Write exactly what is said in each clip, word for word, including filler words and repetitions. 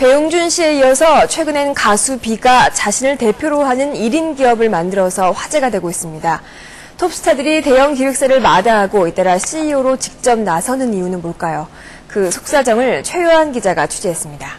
배용준 씨에 이어서 최근엔 가수 B가 자신을 대표로 하는 일 인 기업을 만들어서 화제가 되고 있습니다. 톱스타들이 대형 기획사를 마다하고 잇따라 씨이오로 직접 나서는 이유는 뭘까요? 그 속사정을 최요한 기자가 취재했습니다.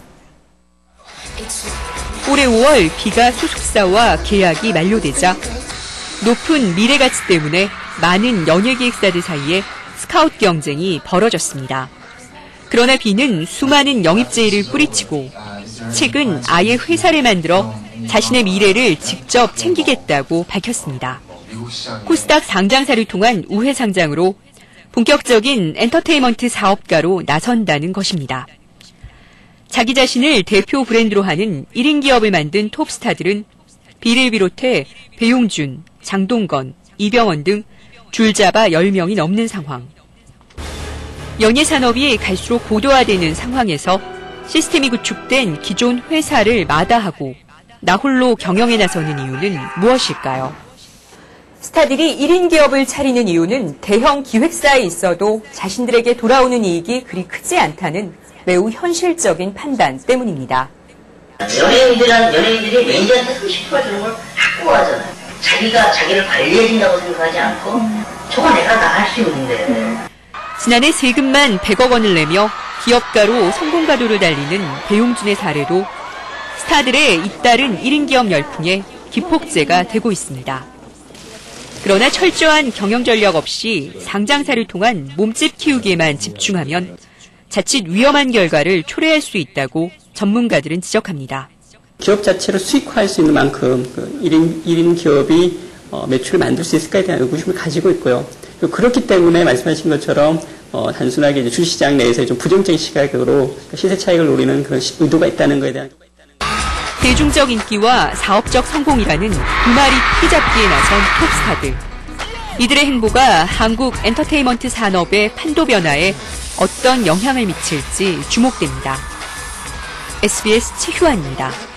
올해 오월 B가 소속사와 계약이 만료되자 높은 미래가치 때문에 많은 연예기획사들 사이에 스카우트 경쟁이 벌어졌습니다. 그러나 B는 수많은 영입 제의를 뿌리치고 최근 아예 회사를 만들어 자신의 미래를 직접 챙기겠다고 밝혔습니다. 코스닥 상장사를 통한 우회 상장으로 본격적인 엔터테인먼트 사업가로 나선다는 것입니다. 자기 자신을 대표 브랜드로 하는 일 인 기업을 만든 톱스타들은 B를 비롯해 배용준, 장동건, 이병헌 등 줄잡아 열 명이 넘는 상황. 연예 산업이 갈수록 고도화되는 상황에서 시스템이 구축된 기존 회사를 마다하고 나홀로 경영에 나서는 이유는 무엇일까요? 스타들이 일 인 기업을 차리는 이유는 대형 기획사에 있어도 자신들에게 돌아오는 이익이 그리 크지 않다는 매우 현실적인 판단 때문입니다. 연예인들은 연예인들이 매니저한테 삼십 퍼센트 주는 걸 확고하잖아요. 자기가 자기를 관리해준다고 생각하지 않고 저거 내가 다 할 수 있는데. 지난해 세금만 백억 원을 내며 기업가로 성공 가도를 달리는 배용준의 사례도 스타들의 잇따른 일 인 기업 열풍의 기폭제가 되고 있습니다. 그러나 철저한 경영 전략 없이 상장사를 통한 몸집 키우기에만 집중하면 자칫 위험한 결과를 초래할 수 있다고 전문가들은 지적합니다. 기업 자체를 수익화할 수 있는 만큼 그 일 인, 일 인 기업이 어, 매출을 만들 수 있을까에 대한 의구심을 가지고 있고요. 그렇기 때문에 말씀하신 것처럼 어, 단순하게 이제 주시장 내에서의 좀 부정적인 시각으로 시세 차익을 노리는 그런 의도가 있다는 것에 대한 대중적 인기와 사업적 성공이라는 두 마리 피 잡기에 나선 톱스타들. 이들의 행보가 한국 엔터테인먼트 산업의 판도 변화에 어떤 영향을 미칠지 주목됩니다. 에스비에스 최효한입니다.